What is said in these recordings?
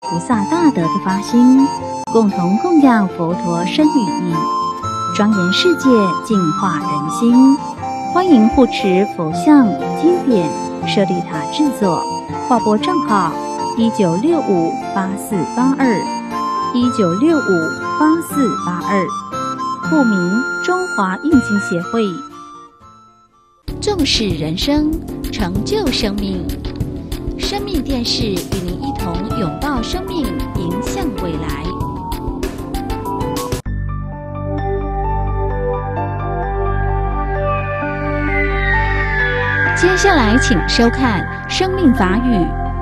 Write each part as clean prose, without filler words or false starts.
菩萨大德的发心，共同供养佛陀身语意，庄严世界，净化人心。欢迎护持佛像、经典、舍利塔制作，划拨账号19658482，19658482，户名中华印经协会。重视人生，成就生命。生命电视与您一同拥抱生命，迎向未来。接下来请收看《生命法语》。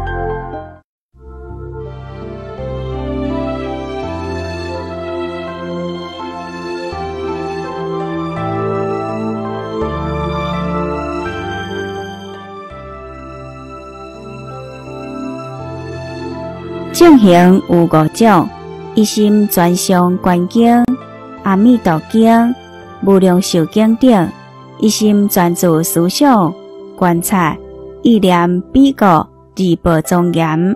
正行有5种：一心专上观经、阿弥陀经、无量寿经等；一心专注思想、观察、意念比较、二宝庄严。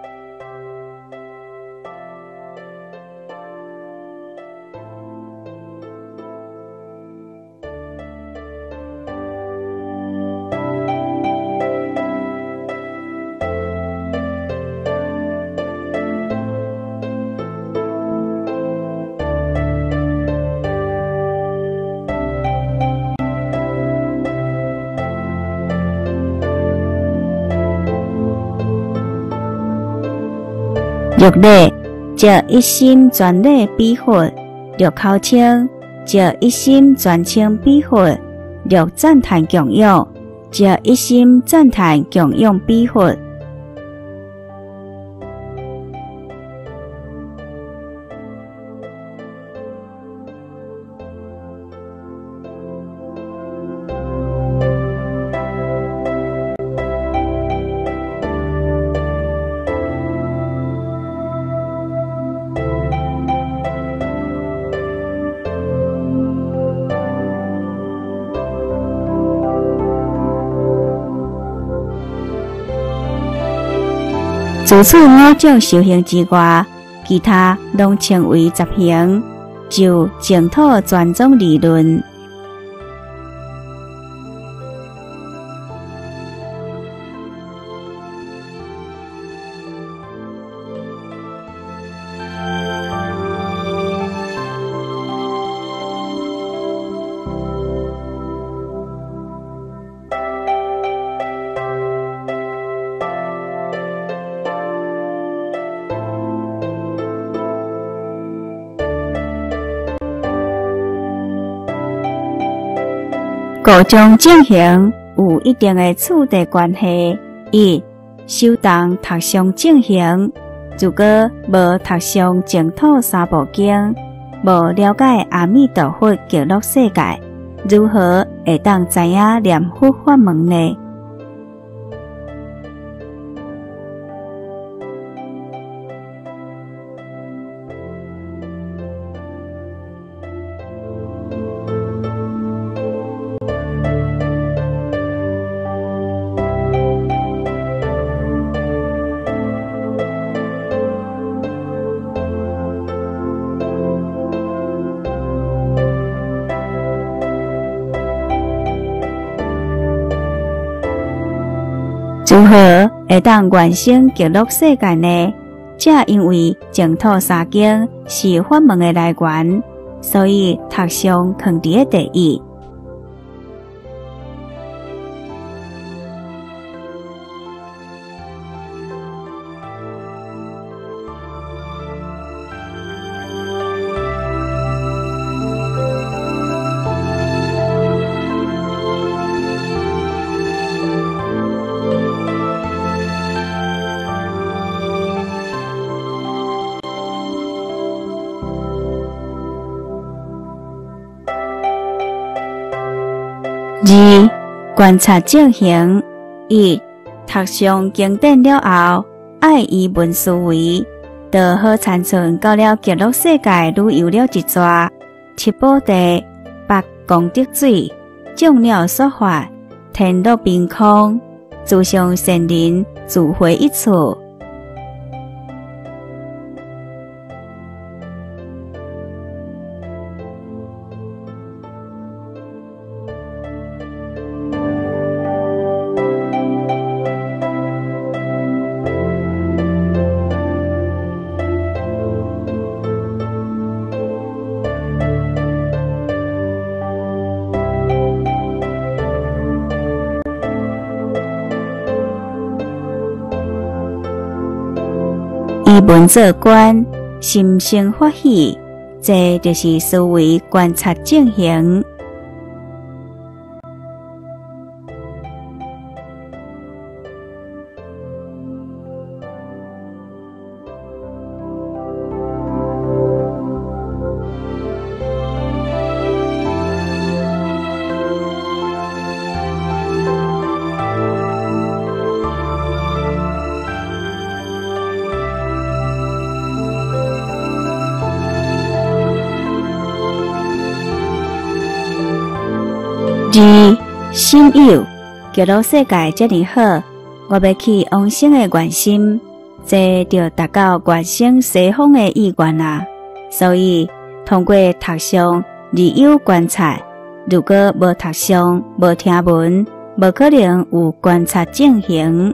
欲礼，即一心专礼彼佛；欲口称，即一心专称彼佛；欲赞叹供养，即一心赞叹供养彼佛。除此5种修行之外，其他拢称为杂行，就净土专宗理论。各种正行有一定的次第关系。一、修当读诵正行，如果无读诵净土三部经，无了解阿弥陀佛极乐世界，如何会当知影念佛法门呢？如何会当原生极乐世界呢？这因为净土三经是法门的来源，所以读诵放伫第一。二、观察正行。一、读诵经典了后，爱依文思维，就好参像到了极乐世界旅游了一撮，七宝地、八功德水、众鸟说法、天乐宾空、诸上善人自会一处。 以文做观，心生欢喜，这就是思维观察正行。二，心有，极乐世界这么好，我要去往生的愿心，这就达到原生西方的意愿啊。所以通过读诵、理有观察，如果无读诵、无听闻，无可能有观察正行。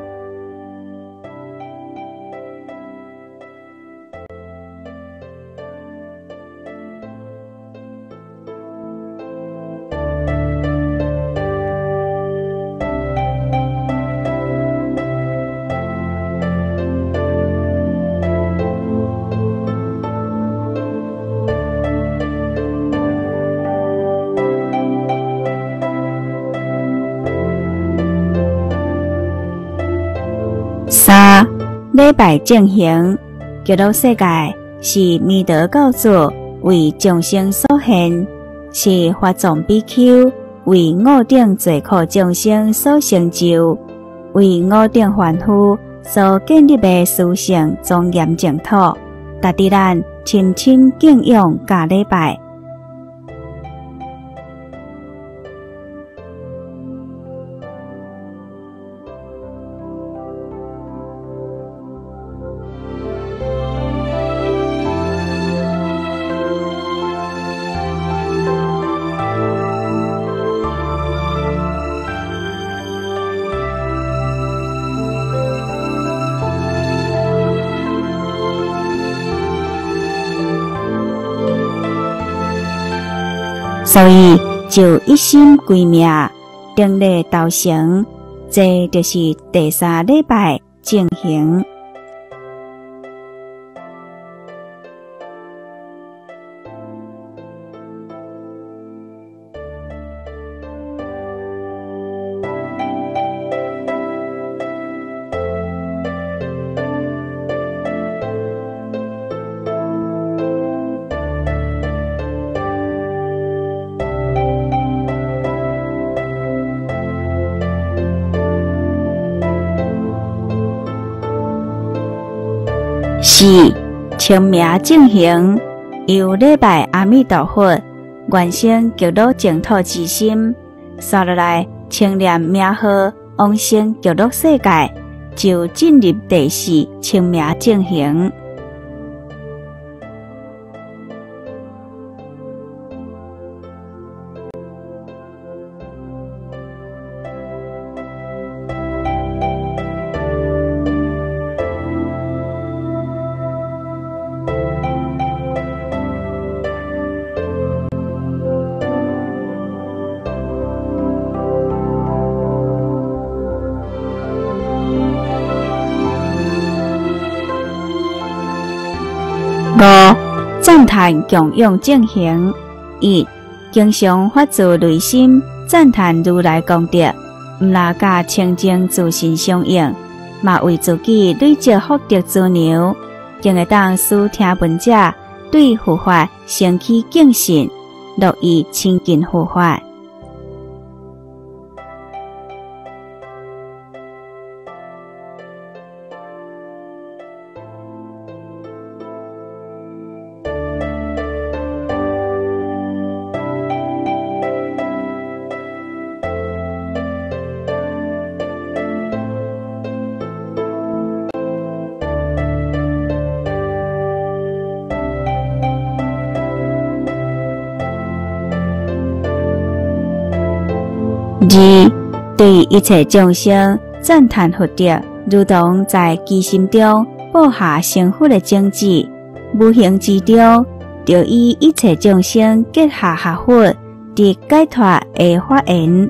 三，礼拜正行，极乐世界是弥陀教主为众生所现，是法藏比丘为五顶罪苦众生所成就，为五顶凡夫所建立的殊胜庄严净土，值得咱深深敬仰加礼拜。所以就一心归命，定力道成，这就是第三礼拜正行。四，称名正行，由礼拜阿弥陀佛，愿生极乐净土之心，刷落来称念名号，往生极乐世界，就进入第四称名正行。五，赞叹供养正行。一，经常发自内心赞叹如来功德，毋拉甲清净自信相应，嘛为自己累积福德资粮，更会当使听闻者对佛法升起敬信，乐意亲近佛法。二，对一切众生赞叹福德，如同在其心中布下成佛的种子，无形之中，就以一切众生结下学佛，得解脱的法缘。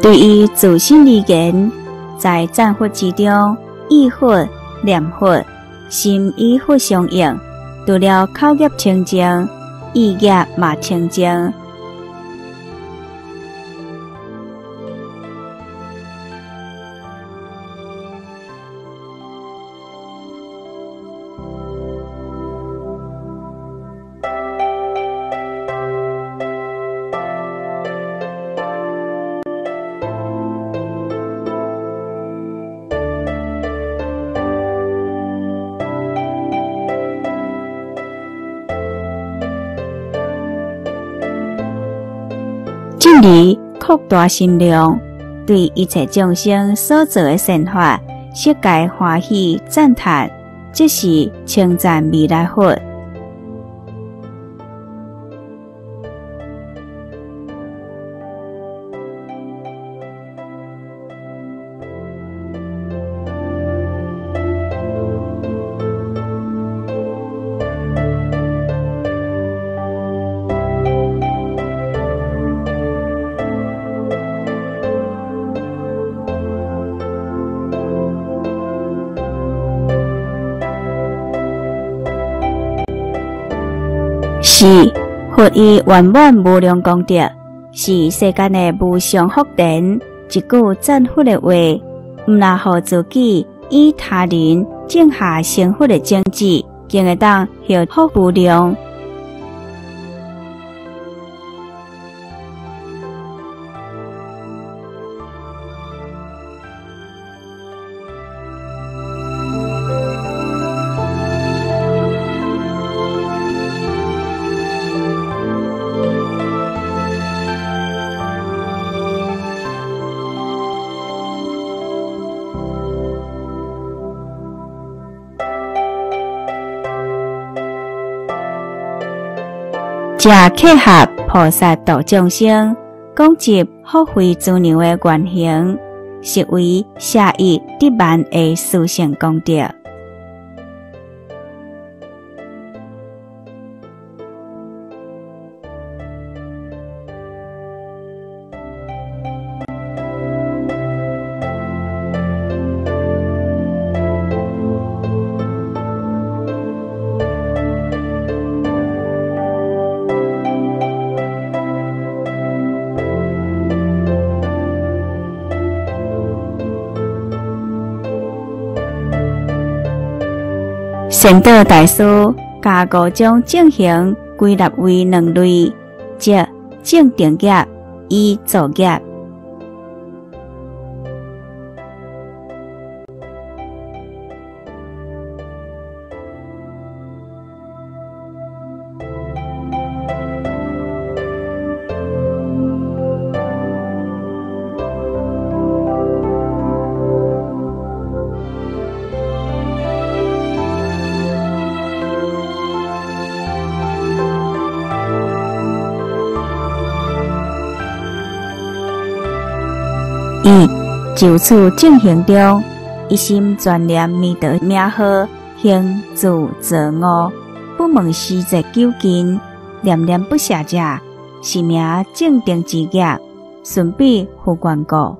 对于自身而言，在赞佛之中，意佛、念佛、心与佛相应，除了口业清净，意业嘛清净。进而扩大心量，对一切众生所做的善法，悉皆欢喜赞叹，即是称赞弥勒佛。是佛以圆满无量功德，是世间的无上福田。一句赞佛的话，毋但互自己与他人种下成佛的种子，更会当获福无量。这契合菩萨度众生，广集福慧资粮的原型，实为下亿得万的殊胜功德。善导大师加五种正行归纳为两类，即正定业与造业。就此正行中，一心专念弥陀名号，行自作恶，不问时节究竟，念念不舍者，是名正定之业，顺比佛缘故。